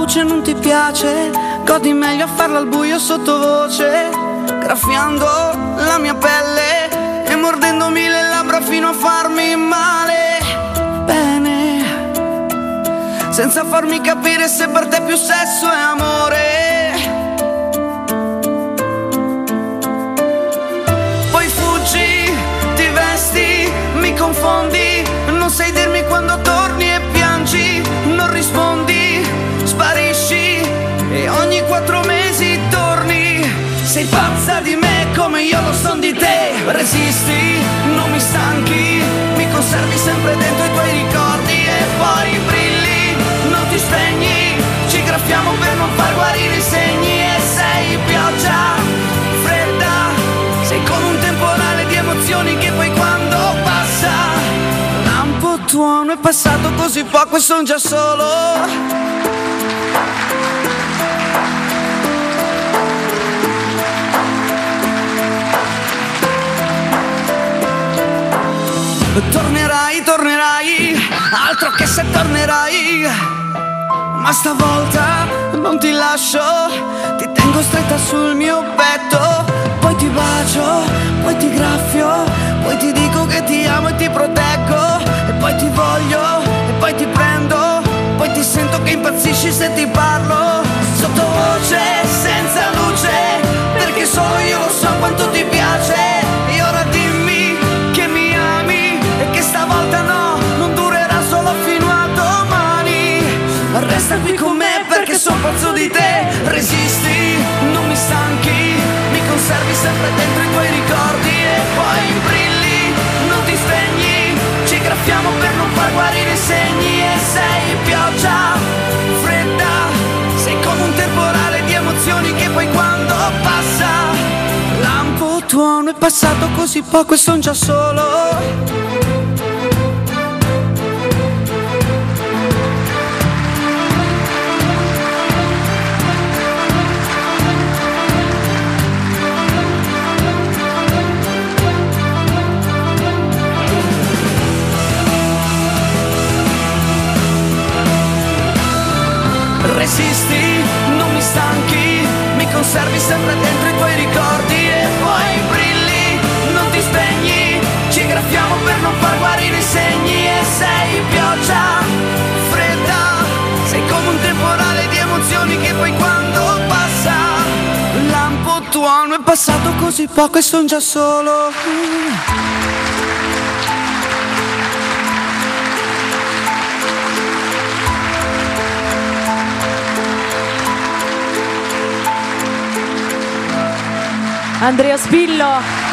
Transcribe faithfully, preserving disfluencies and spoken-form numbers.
luce non ti piace, godi meglio a farlo al buio sottovoce, graffiando la mia pelle e mordendomi le labbra fino a farmi male. Bene, senza farmi capire se per te più sesso è amore. Poi fuggi, ti vesti, mi confondi, non sai dirmi quando torni e piangi, non rispondi, sparisci e ogni quattro mesi torni. Sei pazza di me come io lo son di te. Resisti, non mi stanchi, mi conservi sempre dentro i tuoi ricordi e poi brilli, non ti spegni, ci graffiamo per non far guarire i segni. E sei pioggia fredda, sei come un temporale di emozioni che poi quando passa, lampo tuono, è passato così poco e son già solo. Tornerai, tornerai, altro che se tornerai, ma stavolta non ti lascio, ti tengo stretta sul mio petto, poi ti bacio, poi ti graffio, poi ti dico che ti amo e ti proteggo, e poi ti voglio, e poi ti prendo, poi ti sento che impazzisci se ti parlo, sottovoce, senza luce, perché solo io lo so quanto ti piace, e ora dimmi che mi ami, e che stavolta no, non durerà solo fino a domani. Resta qui con me perché son pazzo di te. Resisti, non mi stanchi, mi conservi sempre dentro i tuoi ricordi e poi brilli, non ti spegni, ci graffiamo per non far guarire i segni. E sei pioggia fredda, sei come un temporale di emozioni che poi quando passa, lampo tuono, è passato così poco e son già solo. Resisti, non mi stanchi, mi conservi sempre dentro i tuoi ricordi e poi brilli, non ti spegni, ci graffiamo per non far guarire i segni. E sei pioggia fredda, sei come un temporale di emozioni che poi quando passa, lampo tuono, è passato così poco e son già solo. Andrea Spillo.